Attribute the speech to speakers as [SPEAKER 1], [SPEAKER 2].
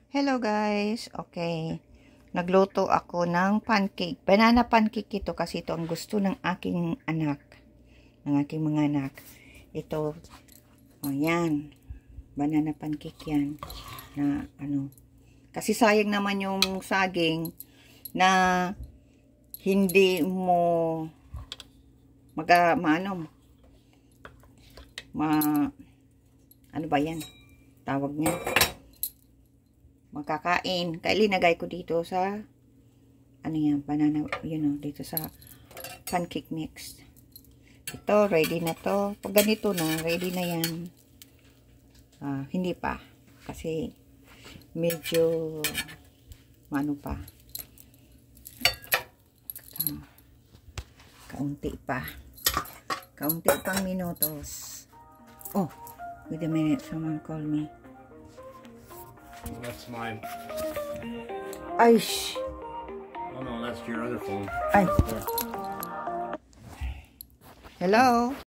[SPEAKER 1] Hello guys, okay. Nagluto ako ng pancake. Banana pancake ito kasi ito ang gusto ng aking anak. Ng aking mga anak. Ito, oh yan. Banana pancake yan. Na ano. Kasi sayang naman yung saging na hindi mo ano ba yan? Tawag niya. Magkakain. Kaya linagay ko dito sa ano yan, banana, dito sa pancake mix. Ito, ready na to. Pag ganito na, ready na yan. Hindi pa. Kasi medyo ano pa. Kaunti pa. Kaunti pang minutos. Oh, wait a minute. Someone call me.
[SPEAKER 2] That's mine.
[SPEAKER 1] Ay!
[SPEAKER 2] Oh no, that's your other phone.
[SPEAKER 1] Ay! Hello?